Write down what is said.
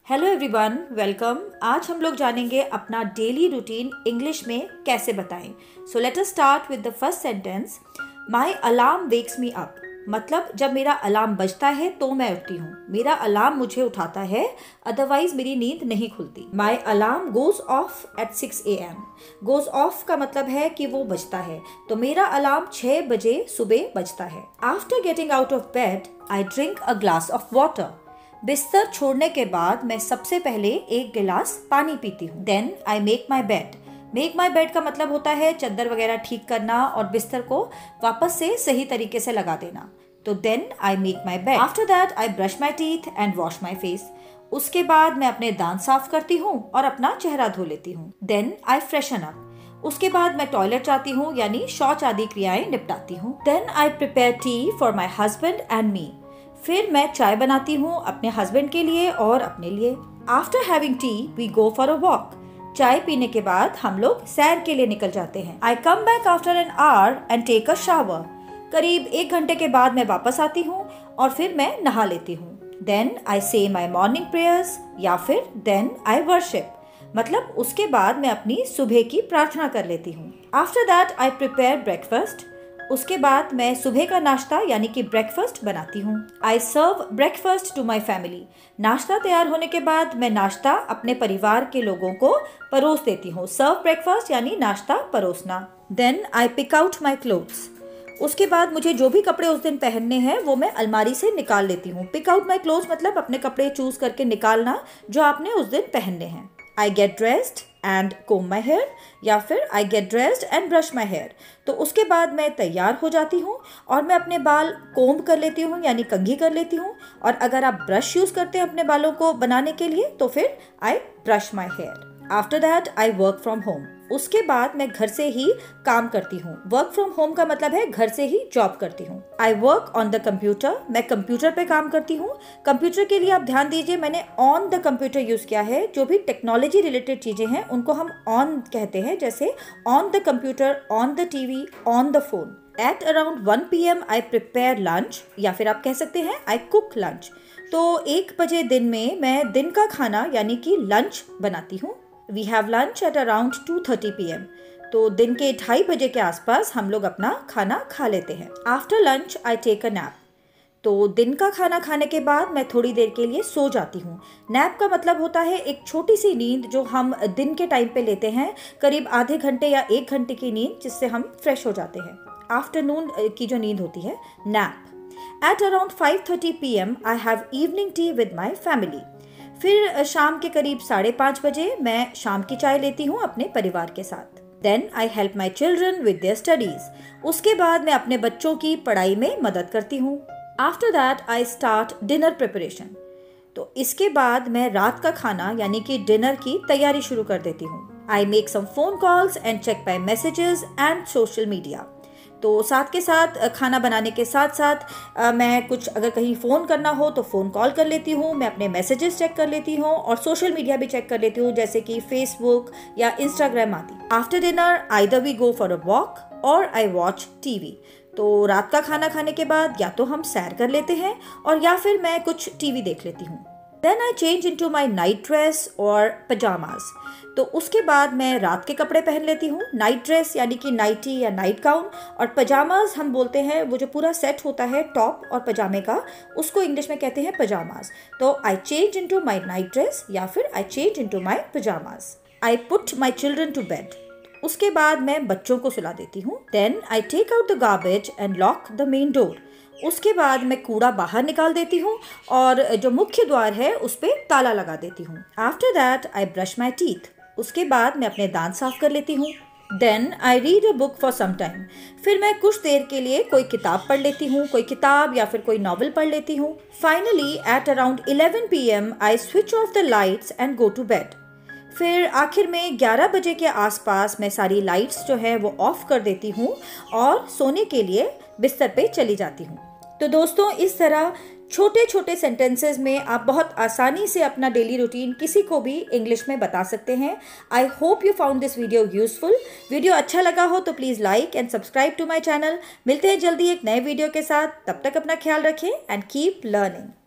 Hello everyone, welcome. आज हम लोग जानेंगे अपना डेली रूटीन इंग्लिश में कैसे बताएं। So let us start with the first sentence. My alarm wakes me up. मतलब जब मेरा अलार्म बजता है तो मैं उठती हूँ। मेरा अलार्म मुझे उठाता है, अदरवाइज मेरी नींद नहीं खुलती। My alarm goes off at 6 AM। Goes off का मतलब है कि वो बजता है, तो मेरा अलार्म 6 बजे सुबह बजता है। After getting out of bed I drink a glass of water. बिस्तर छोड़ने के बाद मैं सबसे पहले एक गिलास पानी पीती हूँ। Then I make my bed. Make my bed का मतलब होता है चादर वगैरह ठीक करना और बिस्तर को वापस से सही तरीके से लगा देना। तो then I make my bed. After that I brush my teeth and wash my face. उसके बाद मैं अपने दांत साफ करती हूँ और अपना चेहरा धो लेती हूँ। Then I freshen up. उसके बाद मैं टॉयलेट जाती हूँ, यानी शौच आदि क्रियाएं निपटाती हूँ। Then I prepare tea for my husband and me. फिर मैं चाय बनाती हूँ अपने हस्बैंड के लिए और अपने लिए। After having tea we go for a walk. चाय पीने के बाद हम लोग सैर के लिए निकल जाते हैं। I come back after an hour and take a shower. करीब 1 घंटे के बाद मैं वापस आती हूँ और फिर मैं नहा लेती हूँ। देन आई से माई मॉर्निंग प्रेयर्स या फिर देन आई वर्शिप। मतलब उसके बाद मैं अपनी सुबह की प्रार्थना कर लेती हूँ। After that I prepare breakfast. उसके बाद मैं सुबह का नाश्ता यानी कि ब्रेकफास्ट बनाती हूँ। I serve breakfast to my family. नाश्ता तैयार होने के बाद मैं नाश्ता अपने परिवार के लोगों को परोस देती हूँ। सर्व ब्रेकफास्ट यानी नाश्ता परोसना। Then I pick out my clothes. उसके बाद मुझे जो भी कपड़े उस दिन पहनने हैं वो मैं अलमारी से निकाल लेती हूँ। पिक आउट माई क्लोथ्स मतलब अपने कपड़े चूज करके निकालना जो आपने उस दिन पहनने हैं। I get dressed and comb my hair या फिर I get dressed and brush my hair. तो उसके बाद मैं तैयार हो जाती हूँ और मैं अपने बाल कोम्ब कर लेती हूँ यानी कंघी कर लेती हूँ। और अगर आप ब्रश यूज़ करते हैं अपने बालों को बनाने के लिए तो फिर I brush my hair. After that I work from home. उसके बाद मैं घर से ही काम करती हूँ। वर्क फ्रॉम होम का मतलब है घर से ही जॉब करती हूँ। I work on the computer. मैं कंप्यूटर पे काम करती हूँ। कंप्यूटर के लिए आप ध्यान दीजिए, मैंने ऑन द कंप्यूटर यूज किया है। जो भी टेक्नोलॉजी रिलेटेड चीजें हैं उनको हम ऑन कहते हैं, जैसे on the computer, on the TV, on the phone. At around 1 PM I prepare lunch या फिर आप कह सकते हैं आई कुक लंच। तो 1 बजे दिन में मैं दिन का खाना यानी कि लंच बनाती हूँ। We have lunch at around 2:30 PM। तो दिन के 2:30 बजे के आसपास हम लोग अपना खाना खा लेते हैं। After lunch I take a nap. तो दिन का खाना खाने के बाद मैं थोड़ी देर के लिए सो जाती हूँ। नैप का मतलब होता है एक छोटी सी नींद जो हम दिन के टाइम पे लेते हैं, करीब आधे घंटे या 1 घंटे की नींद, जिससे हम फ्रेश हो जाते हैं। आफ्टरनून की जो नींद होती है, nap. At around 5:30 PM I have evening tea with my family. फिर शाम के करीब 5:30 बजे मैं शाम की चाय लेती हूँ अपने परिवार के साथ। Then I help my children with their studies. उसके बाद मैं अपने बच्चों की पढ़ाई में मदद करती हूँ। After that I start dinner preparation. तो इसके बाद मैं रात का खाना यानी कि डिनर की तैयारी शुरू कर देती हूँ। I make some phone calls and check my messages and social media. तो साथ के साथ खाना बनाने के साथ साथ मैं कुछ अगर कहीं फ़ोन करना हो तो फ़ोन कॉल कर लेती हूँ। मैं अपने मैसेजेस चेक कर लेती हूँ और सोशल मीडिया भी चेक कर लेती हूँ, जैसे कि फेसबुक या इंस्टाग्राम आदि। After dinner either we go for a walk or I watch TV. तो रात का खाना खाने के बाद या तो हम सैर कर लेते हैं और या फिर मैं कुछ टीवी देख लेती हूँ। Then I change into my night dress or pyjamas. तो उसके बाद मैं रात के कपड़े पहन लेती हूँ। नाइट ड्रेस यानी कि नाइटी या नाइट गाउन, और पजामाज हम बोलते हैं वो जो पूरा सेट होता है टॉप और पजामे का, उसको इंग्लिश में कहते हैं पजामाज। तो I change into my night dress या फिर I change into my pyjamas. I put my children to bed. उसके बाद मैं बच्चों को सुला देती हूँ। Then I take out the garbage and lock the main door. उसके बाद मैं कूड़ा बाहर निकाल देती हूँ और जो मुख्य द्वार है उस पर ताला लगा देती हूँ। After that I brush my teeth. उसके बाद मैं अपने दांत साफ कर लेती हूँ। Then I read a book for some time. फिर मैं कुछ देर के लिए कोई किताब पढ़ लेती हूँ, कोई किताब या फिर कोई नॉवल पढ़ लेती हूँ। Finally at around 11 PM I switch off the lights and go to bed. फिर आखिर में 11 बजे के आसपास मैं सारी लाइट्स जो है वो ऑफ कर देती हूँ और सोने के लिए बिस्तर पे चली जाती हूँ। तो दोस्तों, इस तरह छोटे छोटे सेंटेंसेस में आप बहुत आसानी से अपना डेली रूटीन किसी को भी इंग्लिश में बता सकते हैं। I hope you found this video useful. Video अच्छा लगा हो तो please like and subscribe to my channel. मिलते हैं जल्दी एक नए वीडियो के साथ। तब तक अपना ख्याल रखें एंड कीप लर्निंग।